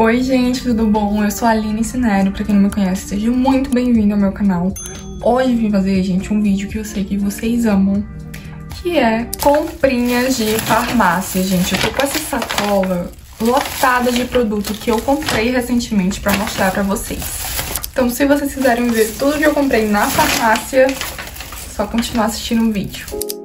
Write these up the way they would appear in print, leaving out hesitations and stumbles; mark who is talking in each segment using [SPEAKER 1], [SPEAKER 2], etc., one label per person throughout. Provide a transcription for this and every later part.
[SPEAKER 1] Oi gente, tudo bom? Eu sou a Aline Cinero, pra quem não me conhece, seja muito bem-vindo ao meu canal. Hoje eu vim fazer, gente, um vídeo que eu sei que vocês amam, que é comprinhas de farmácia, gente. Eu tô com essa sacola lotada de produto que eu comprei recentemente pra mostrar pra vocês. Então, se vocês quiserem ver tudo que eu comprei na farmácia, é só continuar assistindo o vídeo.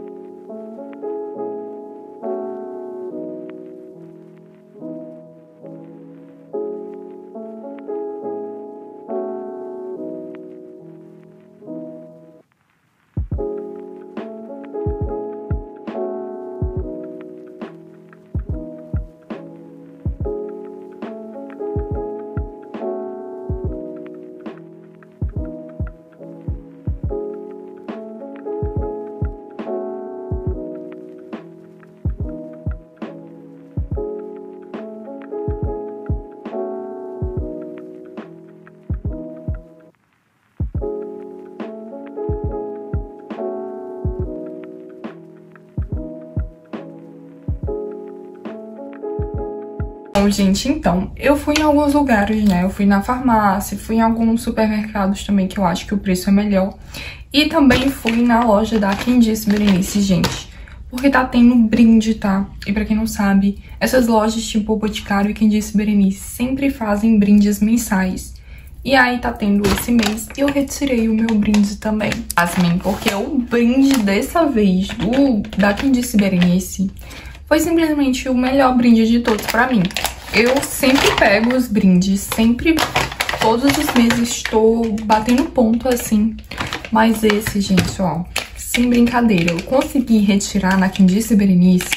[SPEAKER 1] Bom, gente, então, eu fui em alguns lugares, né? Eu fui na farmácia, fui em alguns supermercados também, que eu acho que o preço é melhor. E também fui na loja da Quem Disse Berenice, gente. Porque tá tendo brinde, tá? E pra quem não sabe, essas lojas tipo o Boticário e Quem Disse Berenice sempre fazem brindes mensais. E aí tá tendo esse mês e eu retirei o meu brinde também. Asmin, porque o brinde dessa vez da Quem Disse Berenice foi simplesmente o melhor brinde de todos pra mim. Eu sempre pego os brindes, sempre, todos os meses estou batendo ponto assim. Mas esse, gente, ó, sem brincadeira, eu consegui retirar na Quem Disse Berenice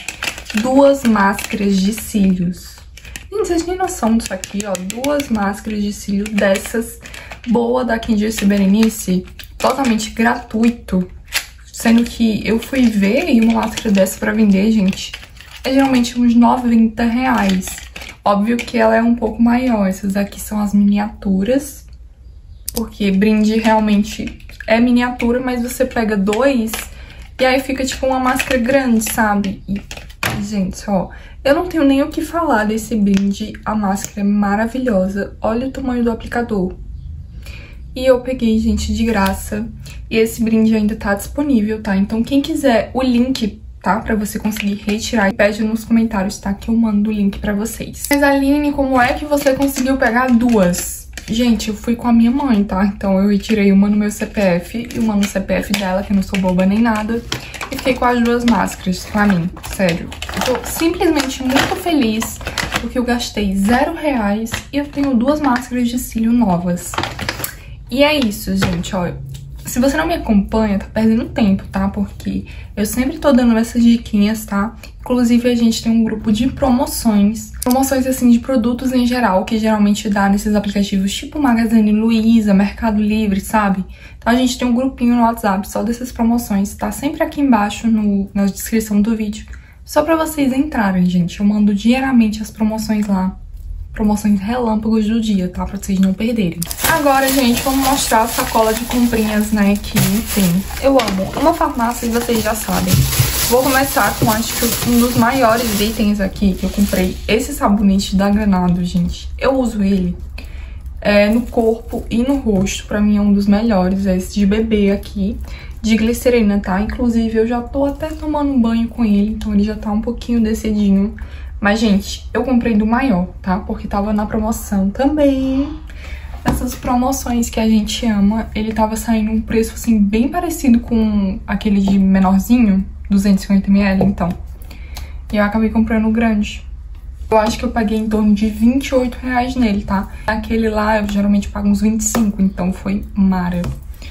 [SPEAKER 1] 2 máscaras de cílios. Gente, vocês têm noção disso aqui, ó, 2 máscaras de cílios dessas, boa da Quem Disse Berenice, totalmente gratuito. Sendo que eu fui ver e uma máscara dessa pra vender, gente, é geralmente uns R$90. Óbvio que ela é um pouco maior. Essas aqui são as miniaturas, porque brinde realmente é miniatura, mas você pega 2 e aí fica tipo uma máscara grande, sabe? E, gente, ó, eu não tenho nem o que falar desse brinde. A máscara é maravilhosa. Olha o tamanho do aplicador. E eu peguei, gente, de graça. E esse brinde ainda tá disponível, tá? Então quem quiser o link, tá? Pra você conseguir retirar, pede nos comentários, tá? Que eu mando o link pra vocês. Mas, Aline, como é que você conseguiu pegar 2? Gente, eu fui com a minha mãe, tá? Então eu retirei uma no meu CPF e uma no CPF dela, que eu não sou boba nem nada. E fiquei com as 2 máscaras pra mim, sério. Eu tô simplesmente muito feliz, porque eu gastei R$0 e eu tenho 2 máscaras de cílio novas. E é isso, gente, ó. Se você não me acompanha, tá perdendo tempo, tá? Porque eu sempre tô dando essas diquinhas, tá? Inclusive, a gente tem um grupo de promoções. Promoções, assim, de produtos em geral, que geralmente dá nesses aplicativos tipo Magazine Luiza, Mercado Livre, sabe? Então, a gente tem um grupinho no WhatsApp só dessas promoções. Tá sempre aqui embaixo na descrição do vídeo. Só pra vocês entrarem, gente. Eu mando diariamente as promoções lá. Promoções relâmpagos do dia, tá? Pra vocês não perderem. Agora, gente, vamos mostrar a sacola de comprinhas, né, que tem. Eu amo uma farmácia e vocês já sabem. Vou começar com, acho que um dos maiores itens aqui que eu comprei. Esse sabonete da Granado, gente. Eu uso ele no corpo e no rosto. Pra mim é um dos melhores. É esse de bebê aqui, de glicerina, tá? Inclusive, eu já tô até tomando um banho com ele, então ele já tá um pouquinho decidinho. Mas, gente, eu comprei do maior, tá? Porque tava na promoção também. Essas promoções que a gente ama, ele tava saindo um preço, assim, bem parecido com aquele de menorzinho, 250ml, então. E eu acabei comprando o grande. Eu acho que eu paguei em torno de R$28 nele, tá? Aquele lá, eu geralmente pago uns 25, então foi mara.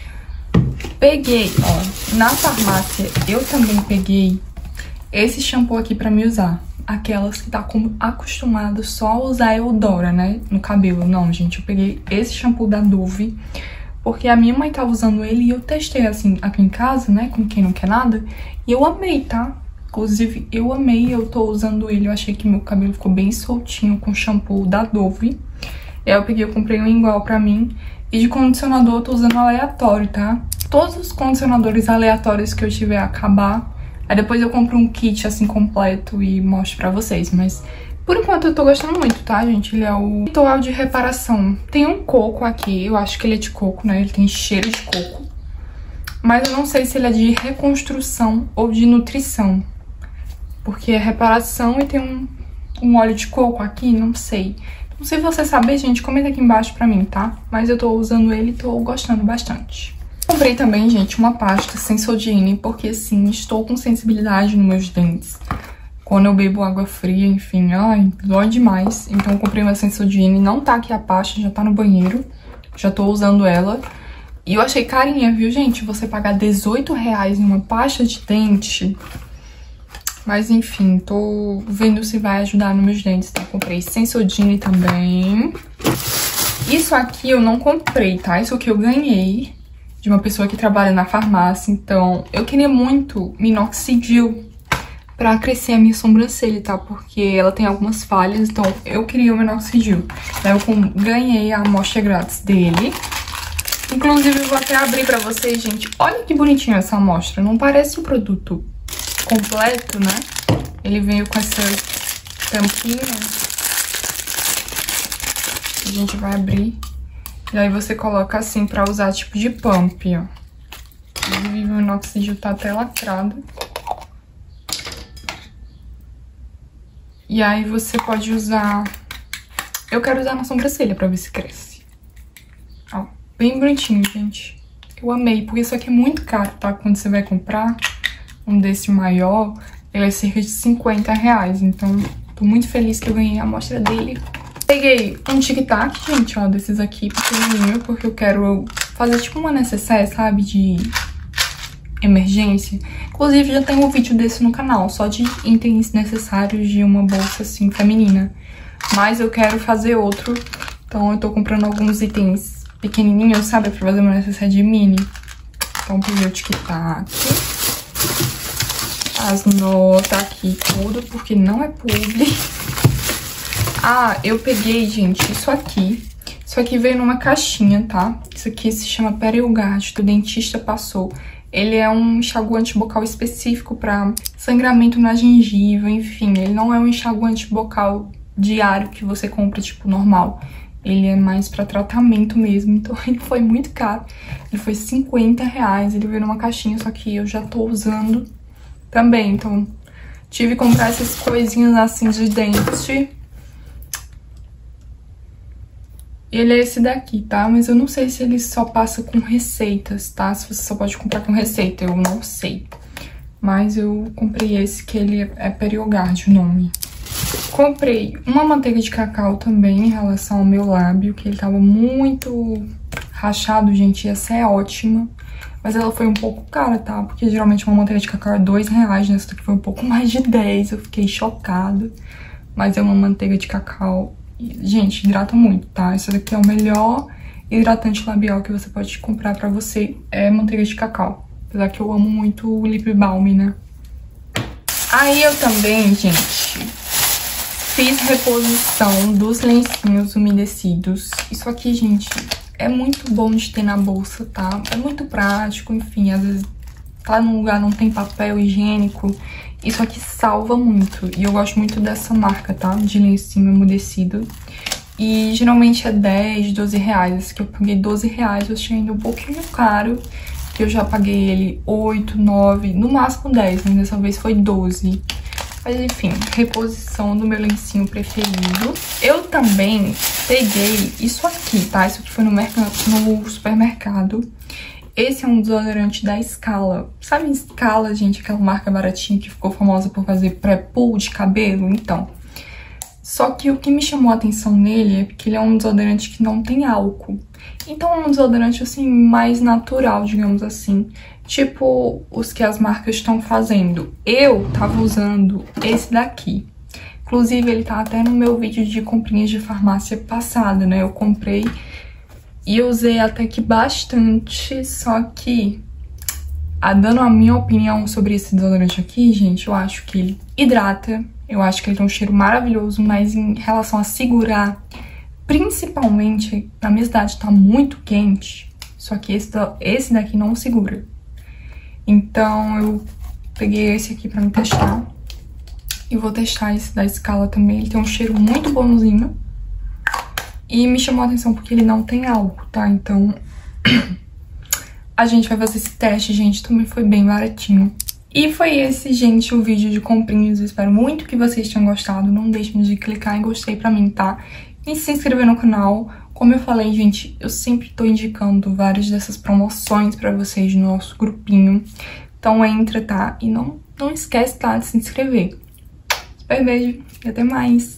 [SPEAKER 1] Peguei, ó, na farmácia, eu também peguei esse shampoo aqui pra me usar. Aquelas que tá como acostumado só a usar Eudora, né, no cabelo. Não, gente, eu peguei esse shampoo da Dove, porque a minha mãe tava usando ele e eu testei, assim, aqui em casa, né, com quem não quer nada, e eu amei, tá? Inclusive, eu amei, eu tô usando ele, eu achei que meu cabelo ficou bem soltinho com o shampoo da Dove. E aí eu peguei, eu comprei um igual pra mim, e de condicionador eu tô usando aleatório, tá? Todos os condicionadores aleatórios que eu tiver a acabar, aí depois eu compro um kit assim completo e mostro pra vocês. Mas Por enquanto eu tô gostando muito, tá, gente? Ele é o ritual de reparação. Tem um coco aqui, eu acho que ele é de coco, né? Ele tem cheiro de coco. Mas eu não sei se ele é de reconstrução ou de nutrição. Porque é reparação e tem um óleo de coco aqui, não sei. Então, se você saber, gente, comenta aqui embaixo pra mim, tá? Mas eu tô usando ele e tô gostando bastante. Comprei também, gente, uma pasta Sensodyne, porque, assim, estou com sensibilidade nos meus dentes. Quando eu bebo água fria, enfim, ai, dói demais. Então eu comprei uma Sensodyne, não tá aqui a pasta, já tá no banheiro. Já tô usando ela. E eu achei carinha, viu, gente? Você pagar R$18 em uma pasta de dente. Mas enfim, tô vendo se vai ajudar nos meus dentes, tá? Comprei Sensodyne também. Isso aqui eu não comprei, tá? Isso aqui eu ganhei de uma pessoa que trabalha na farmácia. Então, eu queria muito minoxidil pra crescer a minha sobrancelha, tá? Porque ela tem algumas falhas, então eu queria o minoxidil. Daí eu ganhei a amostra grátis dele. Inclusive, eu vou até abrir pra vocês, gente. Olha que bonitinho essa amostra. Não parece o produto completo, né? Ele veio com essa tampinha. A gente vai abrir. E aí você coloca assim pra usar tipo de pump, ó. Inclusive, o minoxidil tá até lacrado. E aí você pode usar... Eu quero usar na sobrancelha pra ver se cresce. Ó, bem bonitinho, gente. Eu amei, porque isso aqui é muito caro, tá? Quando você vai comprar um desse maior, ele é cerca de R$50. Então, tô muito feliz que eu ganhei a amostra dele. Peguei um tic-tac, gente, ó, desses aqui pequenininho, porque eu quero fazer tipo uma necessaire, sabe? De emergência. Inclusive, já tem um vídeo desse no canal, só de itens necessários de uma bolsa, assim, feminina. Mas eu quero fazer outro, então eu tô comprando alguns itens pequenininhos, sabe? Pra fazer uma necessaire de mini. Então, peguei o tic-tac. As notas aqui, tudo, porque não é publi. Ah, eu peguei, gente, isso aqui. Isso aqui veio numa caixinha, tá? Isso aqui se chama PerioGard, que o dentista passou. Ele é um enxaguante bucal específico para sangramento na gengiva, enfim. Ele não é um enxaguante bucal diário que você compra, tipo, normal. Ele é mais para tratamento mesmo, então ele foi muito caro. Ele foi R$50, ele veio numa caixinha, só que eu já tô usando também. Então, tive que comprar essas coisinhas assim de dente. Ele é esse daqui, tá? Mas eu não sei se ele só passa com receitas, tá? Se você só pode comprar com receita, eu não sei. Mas eu comprei esse, que ele é PerioGard o nome. Comprei uma manteiga de cacau também em relação ao meu lábio, que ele tava muito rachado, gente. Essa é ótima. Mas ela foi um pouco cara, tá? Porque geralmente uma manteiga de cacau é R$2, nessa daqui foi um pouco mais de 10. Eu fiquei chocada. Mas é uma manteiga de cacau. Gente, hidrata muito, tá? Esse daqui é o melhor hidratante labial que você pode comprar pra você. É manteiga de cacau. Apesar que eu amo muito o lip balm, né? Aí eu também, gente, fiz reposição dos lencinhos umedecidos. Isso aqui, gente, é muito bom de ter na bolsa, tá? É muito prático, enfim, às vezes tá num lugar não tem papel higiênico. Isso aqui salva muito. E eu gosto muito dessa marca, tá? De lencinho umedecido. E geralmente é 10, 12 reais. Esse aqui eu paguei 12 reais. Eu achei ainda um pouquinho caro. Que eu já paguei ele 8, 9, no máximo 10. Mas dessa vez foi 12. Mas enfim, reposição do meu lencinho preferido. Eu também peguei isso aqui, tá? Isso aqui foi no supermercado. Esse é um desodorante da Scala. Sabe Scala, gente? Aquela marca baratinha que ficou famosa por fazer pré-pull de cabelo? Então. Só que o que me chamou a atenção nele é que ele é um desodorante que não tem álcool. Então é um desodorante, assim, mais natural, digamos assim. Tipo os que as marcas estão fazendo. Eu tava usando esse daqui. Inclusive, ele tá até no meu vídeo de comprinhas de farmácia passada, né? Eu comprei... E eu usei até que bastante, só que, dando a minha opinião sobre esse desodorante aqui, gente, eu acho que ele hidrata, eu acho que ele tem um cheiro maravilhoso, mas em relação a segurar, principalmente, na minha cidade tá muito quente, só que esse daqui não segura. Então, eu peguei esse aqui pra me testar. E vou testar esse da Scala também. Ele tem um cheiro muito bonzinho. E me chamou a atenção porque ele não tem álcool, tá? Então, a gente vai fazer esse teste, gente. Também foi bem baratinho. E foi esse, gente, o vídeo de comprinhas. Eu espero muito que vocês tenham gostado. Não deixem de clicar em gostei pra mim, tá? E se inscrever no canal. Como eu falei, gente, eu sempre tô indicando várias dessas promoções pra vocês no nosso grupinho. Então entra, tá? E não esquece, tá, de se inscrever. Super beijo e até mais!